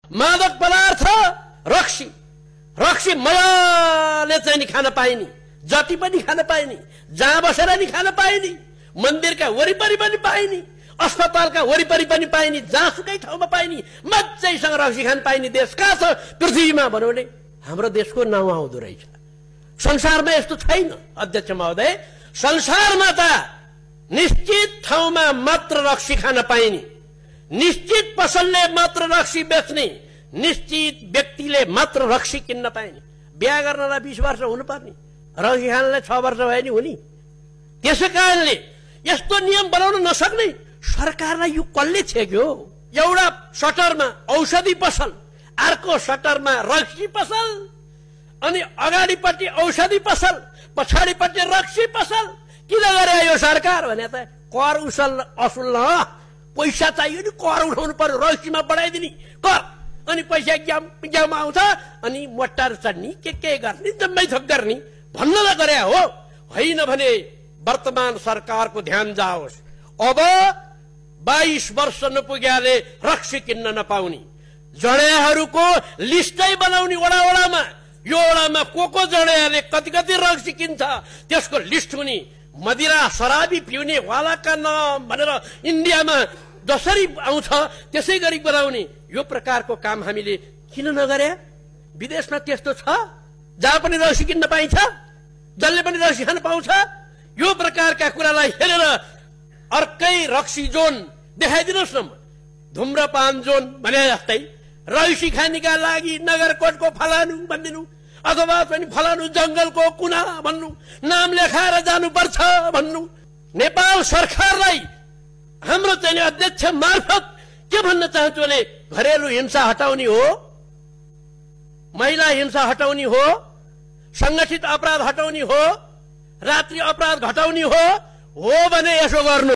मादक पदार्थ रक्सी रक्सी मजाले चाहिँ नि खान पाइने, जति पनि खान पाइने, जहाँ बसेर नि खान पाइने, मन्दिरका वरिपरि पनि पाइने, अस्पतालका वरिपरि पनि पाइने, जहाँसुकै ठाउँमा पाइने, मजासँग रक्सी खान पाइने देश कहाँ छ पृथ्वीमा भन्यो भने हाम्रो देशको नाउँ आउँदो रहेछ। संसारमा यस्तो छैन अध्यक्ष महोदय। संसारमा त निश्चित ठाउँमा मात्र रक्सी खान पाइने, निश्चित पसलले मात्र रक्सी बेच्ने, निश्चित व्यक्तिले मात्र रक्सी किन्न पाइने। बिहा गर्नलाई 20 वर्ष हुनुपर्ने, रक्सी खानलाई 6 वर्ष भए नि हुने। त्यसै कारणले यस्तो नियम बनाउन नसक्ने सरकारलाई यो कसले छेक्यो? एउटा सटरमा औषधि पसल, अर्को सटरमा रक्सी पसल, अनि अगाडिपट्टि औषधि पसल, पछाडिपट्टि रक्सी पसल। किन गरे यो सरकार भने त कर असुल न, पैसा चाहियो नि, कर उठाउनु पर्यो, रक्सीमा बढाइदिने कर, अनि पैसा ग्याम आउँछ, अनि मट्टार चढ्ने के गर्ने, जम्मै थोक गर्ने भन्न त गरे हो। होइन भने वर्तमान सरकारको ध्यान जाओस्, अब 22 वर्ष नपुग्याले रक्सी किन्न नपाउने, जडेहरूको लिस्टै बनाउने वडा वडामा। यो वडामा को जडेहरूले कति कति रक्सी किन्छ त्यसको लिस्ट हुने, मदिरा शराबी पिउने वालाका नाम भनेर इन्डियामा जसरी आउँछ त्यसै गरी बनाउने। यो प्रकारको काम हामीले किन नगरे? विदेशमा त्यस्तो छ, जहाँ पनि रक्सी किन्न पाइन्छ, जसले पनि रक्सी खान पाउँछ। यो प्रकारका कुरालाई हेरेर अर्कै रक्सी जोन देखाइदिनुहोस् न, धुम्रपान जोन भने जस्तै रक्सी खानेका लागि नगरकोटको फलानु भनिदिनु, अथवा पनि फलानु जंगलको कुना भन्नु, नाम लेखाएर जानुपर्छ भन्नु। नेपाल सरकारलाई हाम्रो चाहिँ अध्यक्ष मार्फत के भन्न चाहन्छु भने घरेलु हिंसा हटाउने हो, महिला हिंसा हटाउने हो, संगठित अपराध हटाउने हो, रात्रि अपराध घटाउने हो भने यसो गर्नु।